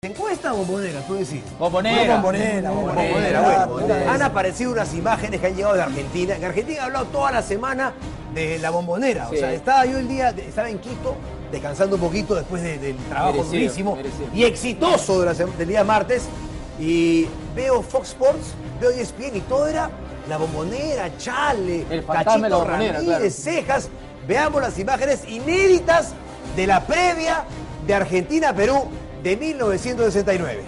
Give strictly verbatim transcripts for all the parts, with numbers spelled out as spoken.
¿Encuesta o bombonera? Tú decís. Bombonera. Bombonera, bombonera. bombonera. Bueno, han aparecido unas imágenes que han llegado de Argentina. En Argentina ha hablado toda la semana de la bombonera. Sí. O sea, estaba yo el día, de, estaba en Quito, descansando un poquito después de, del trabajo merecido, durísimo merecido. y exitoso de la, del día martes. Y veo Fox Sports, veo E S P N y todo era la bombonera, Chale, el Cachito Ramírez, claro. Cejas. Veamos las imágenes inéditas de la previa de Argentina-Perú de mil novecientos sesenta y nueve.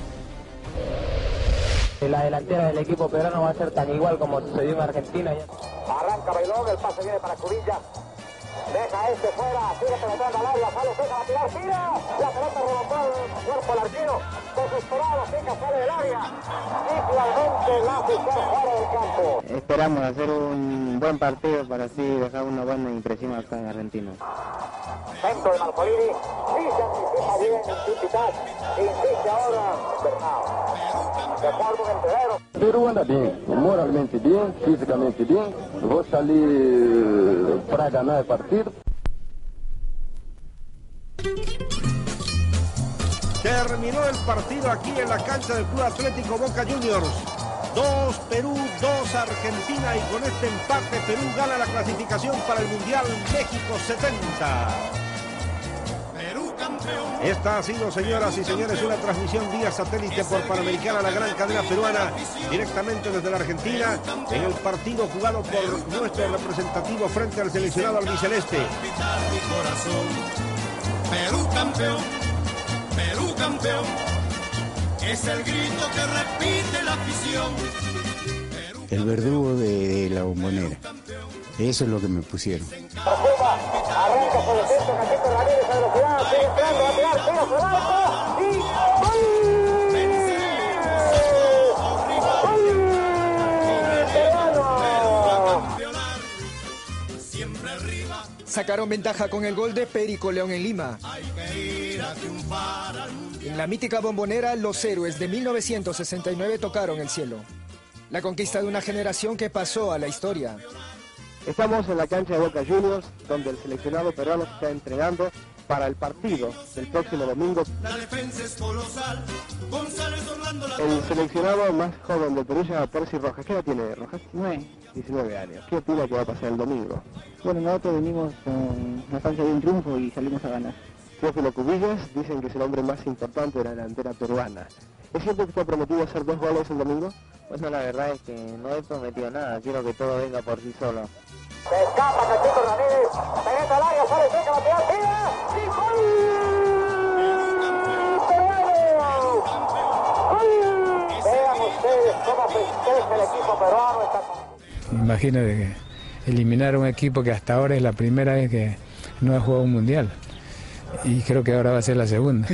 La delantera del equipo peruano va a ser tan igual como sucedió en Argentina. Arranca Bailón, el pase viene para Cubilla. Deja este fuera, sigue penetrando al área, sale Ceja, va a tirar, tira. La pelota rebotó el cuerpo al arquero. Desesperado, Ceja sale del área. Y finalmente la afición fuera del campo. Esperamos hacer un buen partido para así dejar una buena impresión acá en Argentina. Centro de Marcolini, sí se anticipa bien en Tipitas, insiste ahora Bernal. De acuerdo en Pedro. Peru anda bien, moralmente bien, físicamente bien. Vou salir para ganar el partido. Terminó el partido aquí en la cancha del Club Atlético Boca Juniors. Dos Perú, dos Argentina, y con este empate Perú gana la clasificación para el Mundial México setenta. Esta ha sido, señoras y señores, una transmisión vía satélite por Panamericana, la gran cadena peruana, directamente desde la Argentina, en el partido jugado por nuestro representativo frente al seleccionado albiceleste. Perú campeón, Perú campeón, es el grito que repite la afición. El verdugo de, de la bombonera. Eso es lo que me pusieron. Arranca por el centro, Cachito Ramírez a velocidad, sigue entrando, va a tirar, tira por alto y ¡gol! Sacaron ventaja con el gol de Perico León en Lima. En la mítica bombonera, los héroes de mil novecientos sesenta y nueve tocaron el cielo. La conquista de una generación que pasó a la historia. Estamos en la cancha de Boca Juniors, donde el seleccionado peruano se está entrenando para el partido del próximo domingo. La defensa es colosal. González Orlando la... El seleccionado más joven del Perú se llama Percy Rojas. ¿Qué edad tiene Rojas? diecinueve años. ¿Qué opina que va a pasar el domingo? Bueno, nosotros venimos con la ansia de un triunfo y salimos a ganar. Teófilo Cubillas dicen que es el hombre más importante de la delantera peruana. ¿Es cierto que te ha prometido hacer dos goles el domingo? Bueno, la verdad es que no he prometido nada. Quiero que todo venga por sí solo. Se escapa Cachito Ramírez, penetra al área, sale Ceja, va a tirar, tira y gol. ¡Gol! Vean ustedes cómo festeja el equipo peruano esta... Imagínate que eliminar un equipo que hasta ahora es la primera vez que no ha jugado un mundial. Y creo que ahora va a ser la segunda.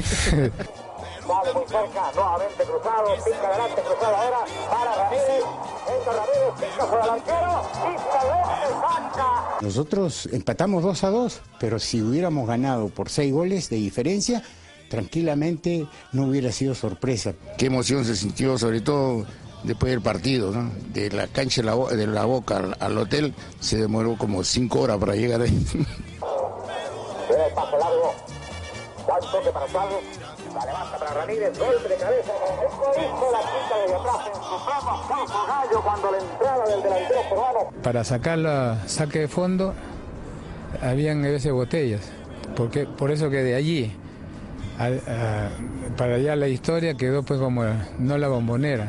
Sale muy cerca, nuevamente cruzado, pica adelante, cruzado ahora para Ramírez, entra Ramírez, pica sobre el arquero y finalmente saca. Nosotros empatamos dos a dos, pero si hubiéramos ganado por seis goles de diferencia, tranquilamente no hubiera sido sorpresa. Qué emoción se sintió, sobre todo después del partido, ¿no? De la cancha de la, de la Boca al, al hotel, se demoró como cinco horas para llegar ahí. Viene el pase largo, da un toque para Suárez. La levanta para Ramírez, golpe de cabeza, el corizo la quita desde atrás en su propio gallo cuando la entrada del delantero peruano. Para sacarla, saque de fondo, habían a veces botellas, porque, por eso que de allí, a, a, para allá la historia quedó pues como, no la bombonera,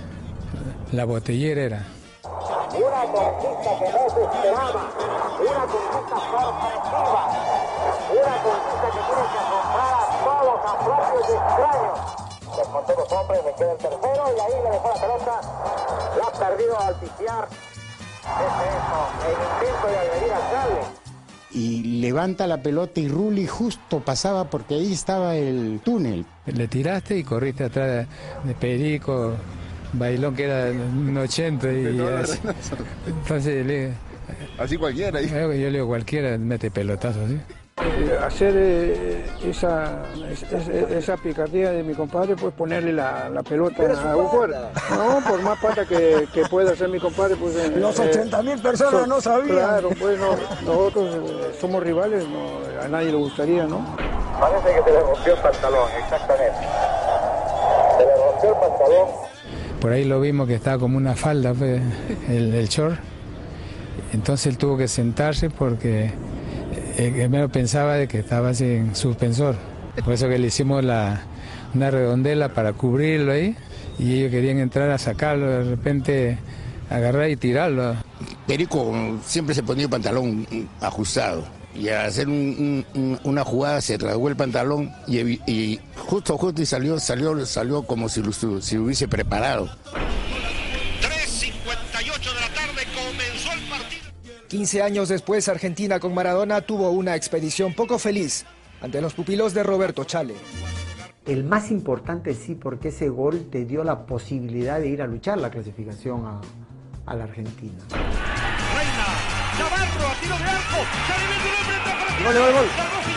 la botellera era. Una conquista que no se esperaba, una conquista sorpresiva, una conquista que tiene que asombrar a todos, a propios y extraños. Descontó dos hombres, le queda el tercero y ahí le dejó la pelota, la ha perdido al pifiar. Es eso, el intento de agredir a Charles. Y levanta la pelota y Rulli justo pasaba porque ahí estaba el túnel. Le tiraste y corriste atrás de, de Perico, Bailón que era un ochenta y así. Entonces le, así cualquiera. Yo le digo cualquiera mete pelotazo así. Eh, hacer eh, esa, esa, esa picardía de mi compadre, pues ponerle la, la pelota a un fuera. No, por más pata que, que pueda hacer mi compadre, pues... Eh, Los ochenta mil personas so, no sabían. Claro, pues no, nosotros eh, somos rivales, no, a nadie le gustaría, ¿no? Parece que se le rompió el pantalón, exactamente. Se le rompió el pantalón. Por ahí lo vimos que estaba como una falda, pues, el, el short. Entonces él tuvo que sentarse porque el primero pensaba de que estaba sin suspensor. Por eso que le hicimos la, una redondela para cubrirlo ahí. Y ellos querían entrar a sacarlo, de repente agarrar y tirarlo. Perico siempre se ponía el pantalón ajustado. Y al hacer un, un, una jugada se rasgó el pantalón y, y justo justo y salió salió salió como si lo si hubiese preparado. tres cincuenta y ocho de la tarde comenzó el partido. quince años después, Argentina con Maradona tuvo una expedición poco feliz ante los pupilos de Roberto Chale. El más importante sí, porque ese gol te dio la posibilidad de ir a luchar la clasificación a, a la Argentina. Reina, Navarro a tiro de arco, se le mete el hombre, entra para Gol, gol, gol.